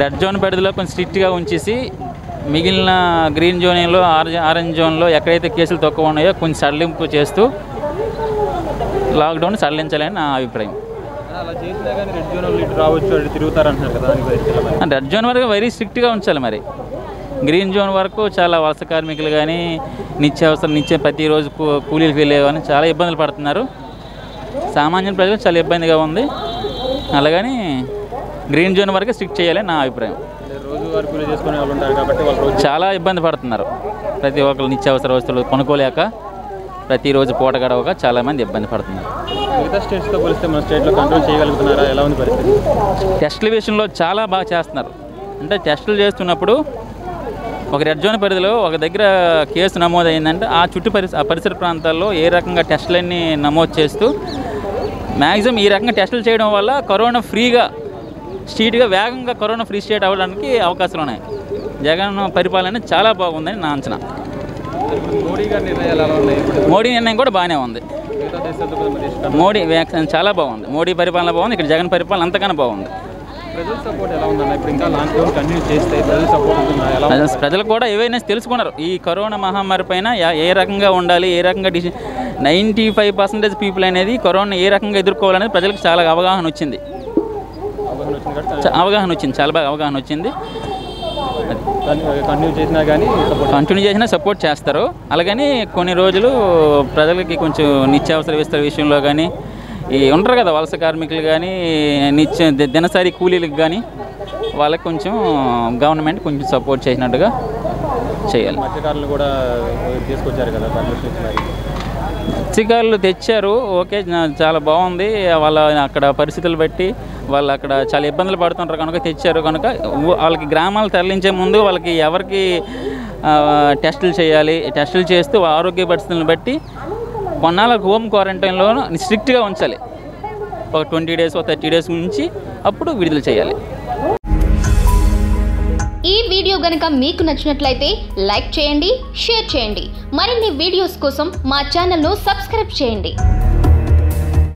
Red zone పరిధిలో కొంచెం స్ట్రిక్ట్గా ఉంచేసి మిగిలిన గ్రీన్ జోన్లో ఆరెంజ్ జోన్లో ఎక్కడైతే కేసులు తక్కువ ఉన్నాయో కొంచెం సడలింపు చేస్తూ లాక్డౌన్ సడలించాలని నా అభిప్రాయం. అలా చేసినా కానీ రెడ్ జోన్ వాళ్ళు ఇటు రావచ్చు, అటు తిరుగుతారంటున్నారు కదా. రెడ్ జోన్ వరకు వెరీ స్ట్రిక్ట్గా ఉంచాలి. మరి గ్రీన్ జోన్ వరకు చాలా వలస కార్మికులు కానీ నిత్య ప్రతిరోజు కూలీలకు వెళ్ళే కానీ చాలా ఇబ్బందులు పడుతున్నారు. సామాన్య ప్రజలకు చాలా ఇబ్బందిగా ఉంది. అలాగని గ్రీన్ జోన్ వరకు స్ట్రిక్ట్ చేయాలని నా అభిప్రాయం. రోజువారీ కూలీ చేసుకునే వాళ్ళు ఉంటారు కాబట్టి వాళ్ళు చాలా ఇబ్బంది పడుతున్నారు. ప్రతి ఒక్కరు నిత్యావసర వస్తువులు కొనుక్కోలేక ప్రతిరోజు పూట గడవక చాలామంది ఇబ్బంది పడుతున్నారు. మిగతా స్టేట్స్తో పోలిస్తే మన స్టేట్లో కంట్రోల్ చేయగలుగుతున్నారా? ఎలా ఉంది పరిస్థితి? టెస్టుల విషయంలో చాలా బాగా చేస్తున్నారు. అంటే టెస్టులు చేస్తున్నప్పుడు ఒక రెడ్ జోన్ పరిధిలో ఒక దగ్గర కేసు నమోదైందంటే ఆ పరిసర ప్రాంతాల్లో ఏ రకంగా టెస్టులన్నీ నమోదు చేస్తూ మ్యాక్సిమం ఈ రకంగా టెస్టులు చేయడం వల్ల కరోనా ఫ్రీగా స్ట్రీట్గా వేగంగా కరోనా ఫ్రీ స్టేట్ అవ్వడానికి అవకాశాలు ఉన్నాయి. జగన్ పరిపాలన చాలా బాగుందని నా అంచనా. మోడీ గారి నిర్ణయాలు ఎలా ఉన్నాయి? మోడీ నిర్ణయం కూడా బాగానే ఉంది. మోడీ వ్యాక్సిన్ చాలా బాగుంది. మోడీ పరిపాలన బాగుంది. ఇక్కడ జగన్ పరిపాలన అంతకన్నా బాగుంది. ప్రజల సపోర్ట్ ఎలా ఉందన్న? ఇప్పుడు ఇంకా లాక్డౌన్ కంటిన్యూ చేస్తే ప్రజల సపోర్ట్ ఉంటుందా? ప్రజలు కూడా అవేర్నెస్ తెలుసుకున్నారు. ఈ కరోనా మహమ్మారి పైన ఏ రకంగా ఉండాలి, ఏ రకంగా 95% పీపుల్ అనేది కరోనా ఏ రకంగా ఎదుర్కోవాలనేది ప్రజలకు చాలా అవగాహన వచ్చింది. చాలా బాగా అవగాహన వచ్చింది. కంటిన్యూ చేసినా సపోర్ట్ చేస్తారు. అలాగని కొన్ని రోజులు ప్రజలకి కొంచెం నిత్యావసర వస్తువుల విషయంలో కానీ ఉంటారు కదా వలస కార్మికులు కానీ దినసరి కూలీలకు కానీ వాళ్ళకి కొంచెం గవర్నమెంట్ కొంచెం సపోర్ట్ చేసినట్టుగా చేయాలి. మత్స్యకారులు కూడా తీసుకొచ్చారు కదా, మత్స్యకారులు తెచ్చారు. ఓకే, చాలా బాగుంది. వాళ్ళ అక్కడ పరిస్థితులు బట్టి వాళ్ళు అక్కడ చాలా ఇబ్బందులు పడుతుంటారు కనుక తెచ్చారు. కనుక వాళ్ళకి గ్రామాలు తరలించే ముందు వాళ్ళకి ఎవరికి టెస్టులు చేయాలి, టెస్టులు చేస్తూ ఆరోగ్య పరిస్థితులను బట్టి కొన్నాళ్ళకు హోమ్ క్వారంటైన్లో స్ట్రిక్ట్గా ఉంచాలి. ఒక 20 days 30 days నుంచి అప్పుడు విడుదల చేయాలి. ఈ వీడియో గనుక మీకు నచ్చినట్లయితే లైక్ చేయండి, షేర్ చేయండి. మరిన్ని వీడియోస్ కోసం మా ఛానల్ను సబ్స్క్రైబ్ చేయండి.